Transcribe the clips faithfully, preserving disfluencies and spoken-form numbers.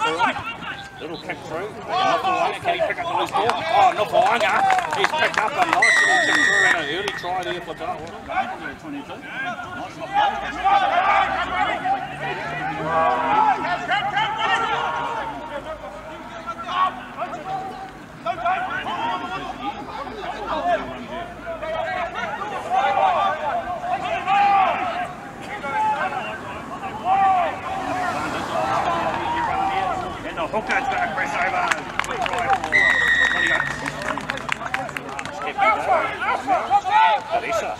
Little kick through. Nopawanga, can he pick up the loose ball? Oh, Nopawanga, he's picked up a nice little kick through and an early try there for Tawa. twenty-two. Nice enough Hooker's going to press over. Good try for twenty-eight. Step in there. Teresa.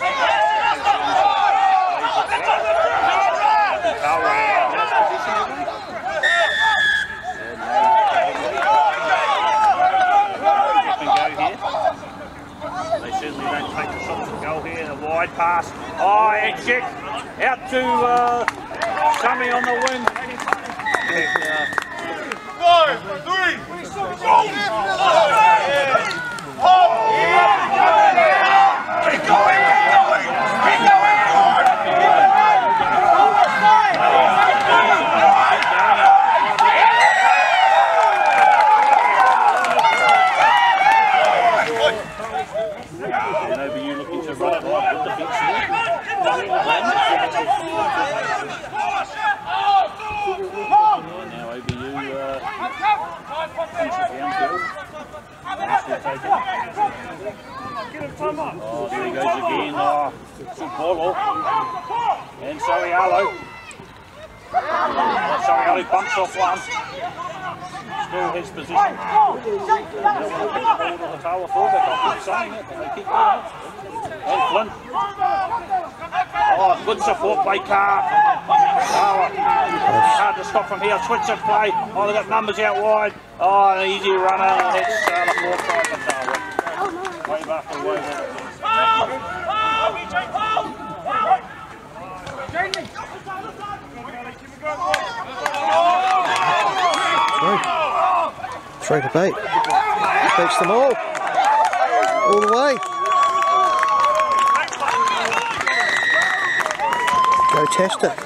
Tawa in last position. And go here. They certainly don't take the shots and goal here. A wide pass. Oh, and check. Out to uh, Sammy on the wing. And, uh, Five, three, go! Keep going! Keep going! Keep going! And over you looking to run it right with the big stick. Now over you, uh, punch it downfield. Oh, there he goes again. Oh, good ball off. And Sorialo. Sorialo bumps off one. Still his position. They don't want to get the ball to the Tawa fullback. I'll keep saying it, but they keep doing it. And Flynn. Oh, good support play, Carr. Tawa. Hard to stop from here. Switch of play. Oh, they've got numbers out wide. Oh, an easy runner. That's uh, the fourth side for Tawa. Wave after wave. Three to beat. Beats them all. All the way. Go test it.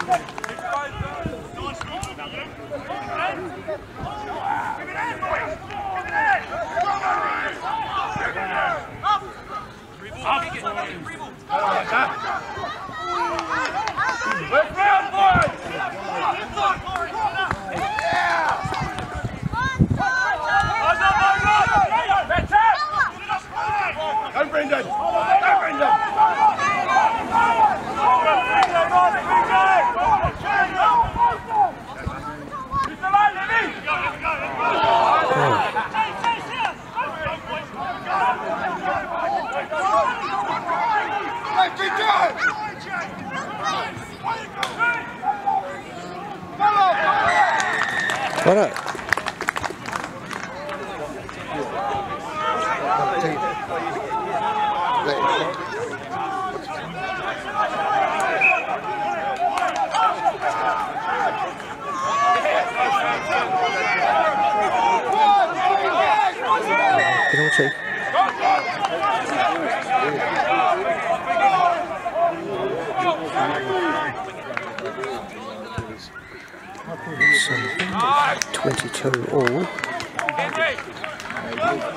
Go Brendan! Go Brendan! What up? Penalty. So, twenty-two all.